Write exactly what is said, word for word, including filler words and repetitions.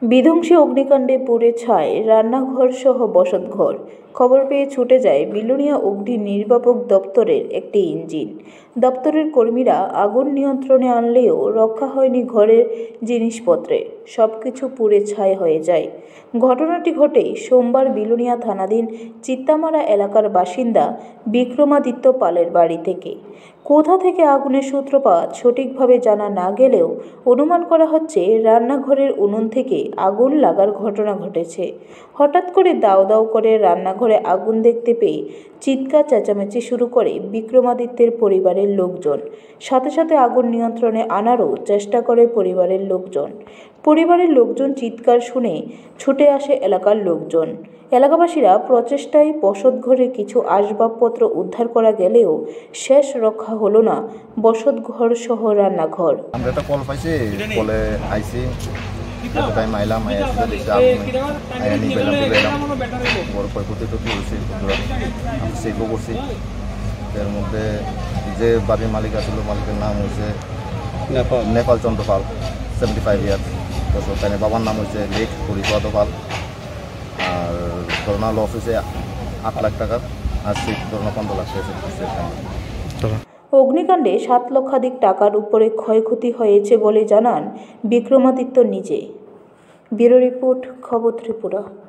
বিধ্বংসী অগ্নিকাণ্ডে পুড়ে ছাই রান্নাঘর সহ বসতঘর। খবর পেয়ে ছুটে যায় বিলোনিয়া অগ্নি নির্বাপক দপ্তরের একটি ইঞ্জিন। দপ্তরের কর্মীরা আগুন নিয়ন্ত্রণে আনলেও রক্ষা হয়নি ঘরের জিনিসপত্রে, সবকিছু পুড়ে ছাই হয়ে যায়। ঘটনাটি ঘটে সোমবার বিলোনিয়া থানাধীন চিত্তামারা এলাকার বাসিন্দা বিক্রমাদিত্য পালের বাড়ি থেকে। কোথা থেকে আগুনের সূত্রপাত সঠিকভাবে জানা না গেলেও অনুমান করা হচ্ছে রান্নাঘরের উনুন থেকে আগুন লাগার ঘটনা ঘটেছে। হঠাৎ করে দাউ দাউ করে রান্নাঘরে আগুন দেখতে পেয়ে চিৎকার চেঁচামেচি শুরু করে বিক্রমাদিত্যের পরিবারের লোকজন। সাথে সাথে আগুন নিয়ন্ত্রণে আনারও চেষ্টা করে পরিবারের লোকজন। পরিবারের লোকজন চিৎকার শুনে ছুটে আসে এলাকার লোকজন। এলাকাবাসীরা প্রচেষ্টায় বসতঘরে কিছু আসবাবপত্র উদ্ধার করা গেলেও শেষ রক্ষা হলো না বসতঘর সহ রান্নাঘর। আমরা একটা কল পাইছি, কলে আইসি এত টাইম আইলাম, আইসি দেখছি আগুন আইয়া নিয়ে পেলাম পেলাম বড় ক্ষয়ক্ষতি টতি হয়েছে, আমি সেভও করছি। এর মধ্যে যে বাড়ির মালিক আসলো, মালিকের নাম হয়েছে Nepal Nepal Chandra Pal, seventy five year বছর। তাই বাবার নাম হয়েছে লেখ পরিচয় পাল। আর ধরনা লস হয়েছে আট লাখ টাকা, আর সেই ধরনা পনেরো লাখ টাকা। অগ্নিকাণ্ডে সাত লক্ষাধিক টাকার উপরে ক্ষয়ক্ষতি হয়েছে বলে জানান বিক্রমাদিত্য নিজে। ব্যুরো রিপোর্ট, খবর ত্রিপুরা।